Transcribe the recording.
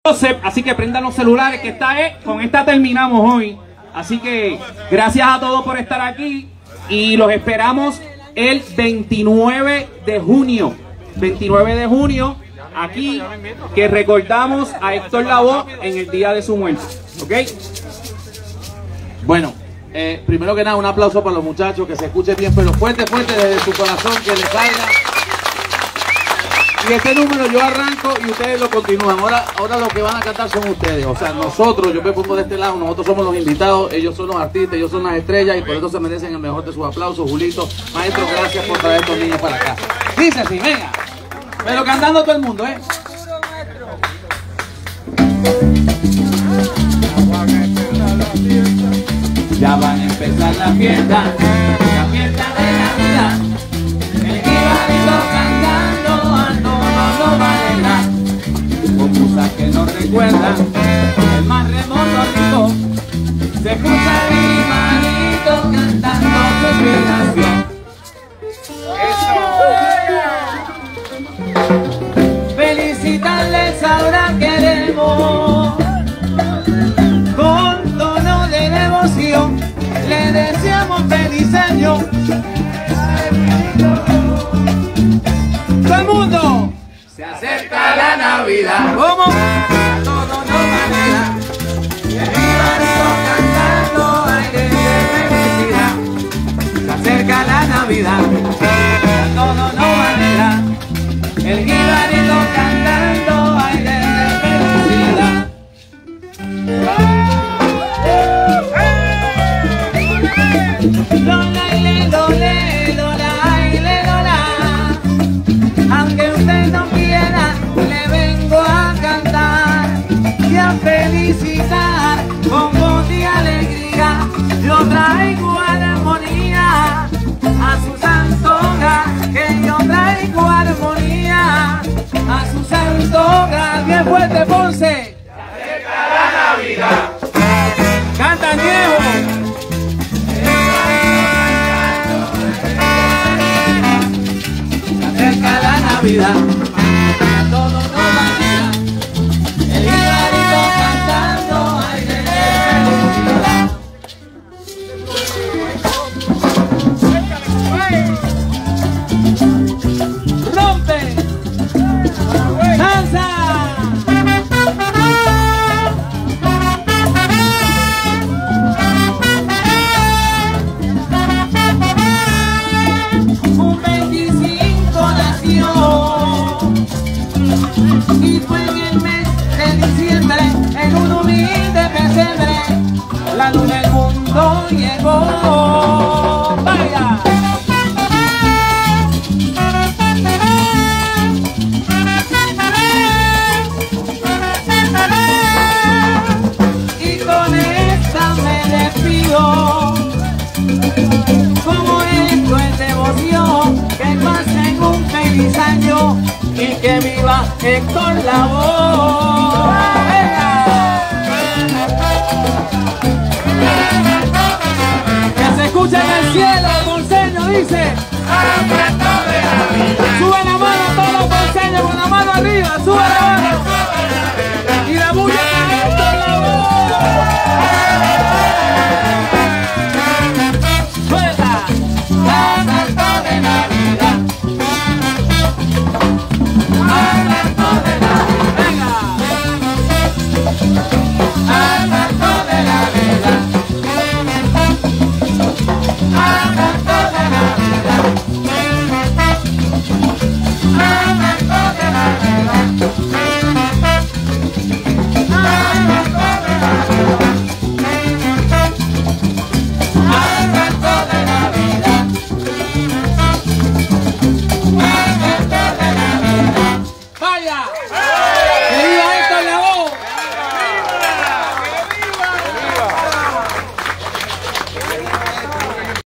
Así que prendan los celulares, que con esta terminamos hoy. Así que gracias a todos por estar aquí y los esperamos el 29 de junio. 29 de junio, aquí, que recordamos a Héctor Lavoe en el día de su muerte. ¿Ok? Bueno, primero que nada, un aplauso para los muchachos, que se escuche bien, pero fuerte, fuerte desde su corazón, que les salga. Y este número yo arranco y ustedes lo continúan. Ahora lo que van a cantar son ustedes. O sea, nosotros, yo me pongo de este lado, nosotros somos los invitados, ellos son los artistas, ellos son las estrellas y por eso se merecen el mejor de sus aplausos. Julito, maestro, gracias por traer a estos niños para acá. Dice así, venga. Pero cantando todo el mundo, ¿eh? Ya van a empezar la fiesta de la vida. El jibarito cantando a todos nos va a alegrar. Con musas que nos recuerdan el más remoto rico. Se escucha el jibarito cantando su inspiración. Felicitarles ahora queremos. Con tono de devoción le deseamos feliz año. Todo el mundo. Se acerca la Navidad. ¿Cómo? A todos nos alegra. Y el jibarito cantando aire de felicidad. Se acerca la Navidad. A todos nos alegra. El jibarito cantando aire de felicidad. Lola, ile, lole, lola, ile, lola. Aunque usted no quiera, le vengo a cantar y a felicitar con voz y alegría. Lo traigo a la armonía, a su santo hogar, que yo traigo armonía, a su santo hogar. Bien fuerte, Ponce. Se acerca la Navidad. Canta Diego. La Navidad, a todos nos va a alegrar. El jibarito cantando aire de felicidad. Rompe, danza. Y fue en el mes de diciembre, en un humilde pesebre, la luz del mundo llegó. ¡Vaya! Y con esta me despido, como esto es devoción, que pasen un feliz año y que viva Héctor Lavoe. Que se escuche en el cielo, Ponceño dice. Sube la mano todos los ponceños con la mano arriba, sube la mano. Y la bulla de Héctor Lavoe. Suelta, la de Navidad. ¡Vaya!